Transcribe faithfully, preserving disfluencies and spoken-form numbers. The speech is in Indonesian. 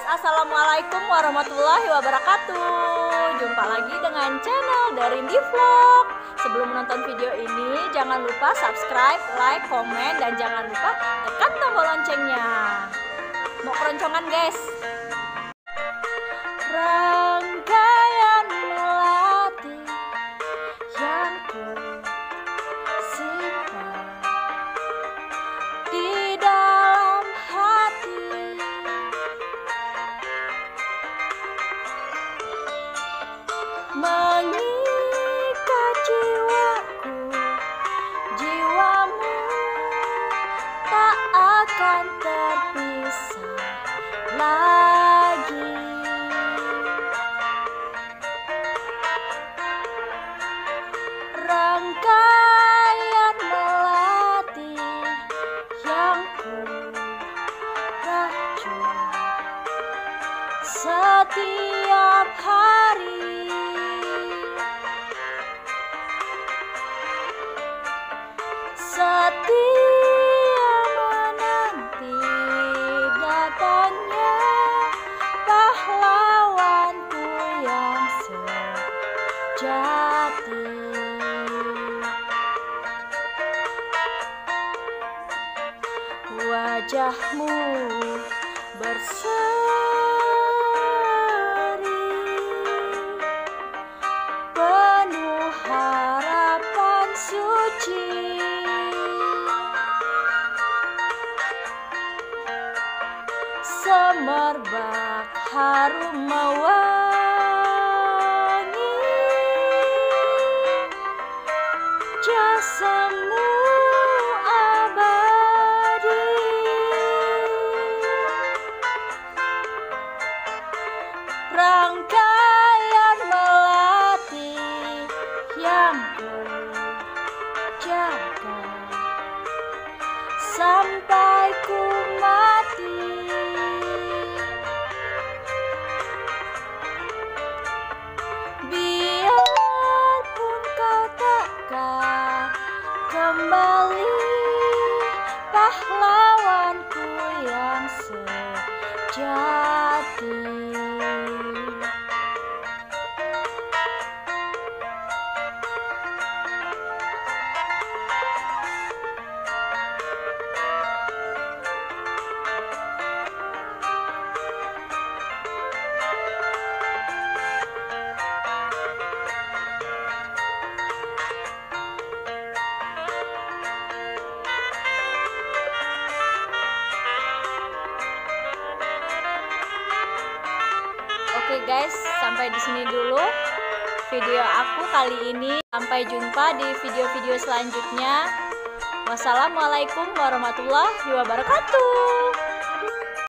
Assalamualaikum warahmatullahi wabarakatuh. Jumpa lagi dengan channel Darindi Vlog. Sebelum menonton video ini, jangan lupa subscribe, like, komen, dan jangan lupa tekan tombol loncengnya. Mau keroncongan guys? Rangkaian melati yang ku simpan di dalam hati, mengikat jiwaku, jiwamu tak akan terpisah lagi. Rangkaian melati yang ku racun setiap hari, setia menanti datangnya pahlawanku yang sejati. Wajahmu berseri penuh harapan suci, semerbak harum mewangi, jasamu abadi. Rangkaian melati yang ku jaga sampai ku mati. Biarpun kau takkan kembali, pahlawanku yang sejati. Oke guys, sampai di sini dulu video aku kali ini. Sampai jumpa di video-video selanjutnya. Wassalamualaikum warahmatullahi wabarakatuh.